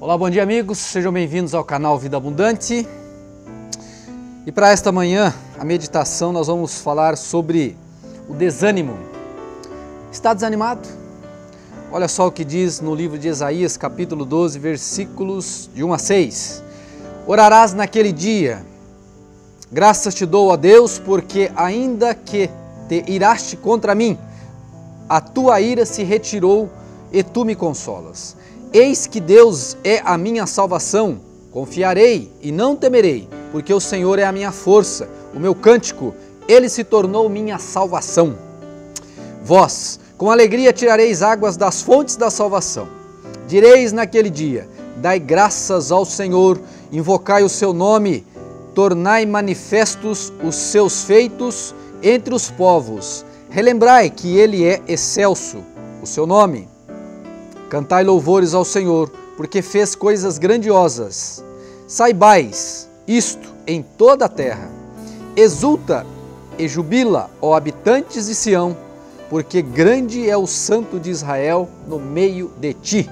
Olá, bom dia amigos, sejam bem-vindos ao canal Vida Abundante. E para esta manhã, a meditação, nós vamos falar sobre o desânimo. Está desanimado? Olha só o que diz no livro de Isaías, capítulo 12, versículos de 1 a 6. Orarás naquele dia, graças te dou a Deus, porque ainda que te iraste contra mim, a tua ira se retirou e tu me consolas. Eis que Deus é a minha salvação, confiarei e não temerei, porque o Senhor é a minha força, o meu cântico, ele se tornou minha salvação. Vós, com alegria tirareis águas das fontes da salvação. Direis naquele dia, dai graças ao Senhor, invocai o seu nome, tornai manifestos os seus feitos entre os povos. Relembrai que ele é excelso, o seu nome. Cantai louvores ao Senhor, porque fez coisas grandiosas. Saibais isto em toda a terra. Exulta e jubila, ó habitantes de Sião, porque grande é o Santo de Israel no meio de ti.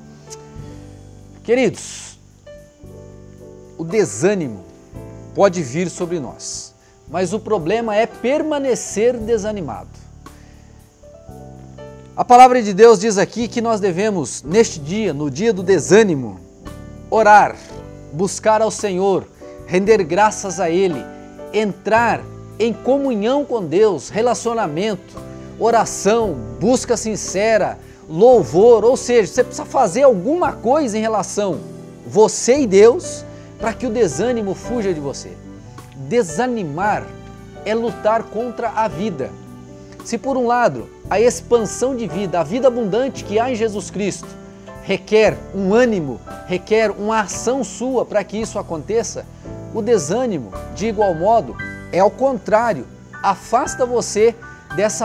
Queridos, o desânimo pode vir sobre nós, mas o problema é permanecer desanimado. A palavra de Deus diz aqui que nós devemos, neste dia, no dia do desânimo, orar, buscar ao Senhor, render graças a Ele, entrar em comunhão com Deus, relacionamento, oração, busca sincera, louvor, ou seja, você precisa fazer alguma coisa em relação você e Deus para que o desânimo fuja de você. Desanimar é lutar contra a vida. Se por um lado a expansão de vida, a vida abundante que há em Jesus Cristo requer um ânimo, requer uma ação sua para que isso aconteça, o desânimo, de igual modo, é ao contrário, afasta você dessa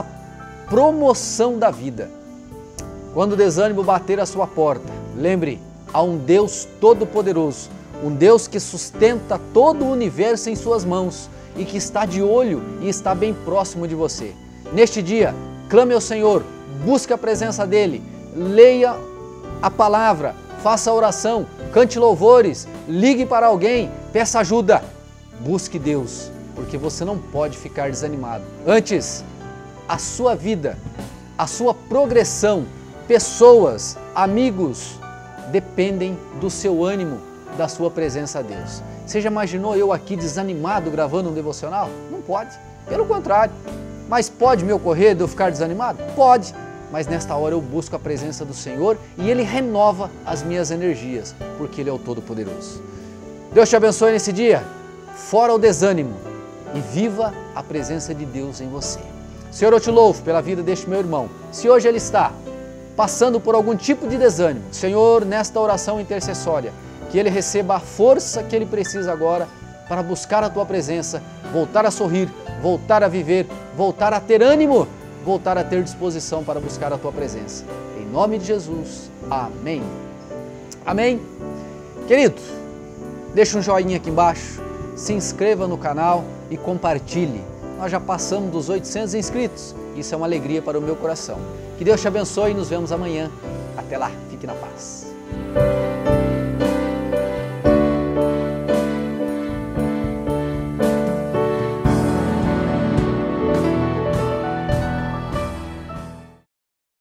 promoção da vida. Quando o desânimo bater a sua porta, lembre, há um Deus todo-poderoso, um Deus que sustenta todo o universo em suas mãos e que está de olho e está bem próximo de você. Neste dia, clame ao Senhor, busque a presença dEle, leia a palavra, faça a oração, cante louvores, ligue para alguém, peça ajuda. Busque Deus, porque você não pode ficar desanimado. Antes, a sua vida, a sua progressão, pessoas, amigos, dependem do seu ânimo, da sua presença a Deus. Você já imaginou eu aqui desanimado gravando um devocional? Não pode, pelo contrário. Mas pode me ocorrer de eu ficar desanimado? Pode, mas nesta hora eu busco a presença do Senhor e Ele renova as minhas energias, porque Ele é o Todo-Poderoso. Deus te abençoe nesse dia, fora o desânimo e viva a presença de Deus em você. Senhor, eu te louvo pela vida deste meu irmão. Se hoje ele está passando por algum tipo de desânimo, Senhor, nesta oração intercessória, que ele receba a força que ele precisa agora para buscar a Tua presença, voltar a sorrir, voltar a viver, voltar a ter ânimo, voltar a ter disposição para buscar a Tua presença. Em nome de Jesus, amém. Amém. Querido, deixa um joinha aqui embaixo, se inscreva no canal e compartilhe. Nós já passamos dos 800 inscritos, isso é uma alegria para o meu coração. Que Deus te abençoe e nos vemos amanhã. Até lá, fique na paz.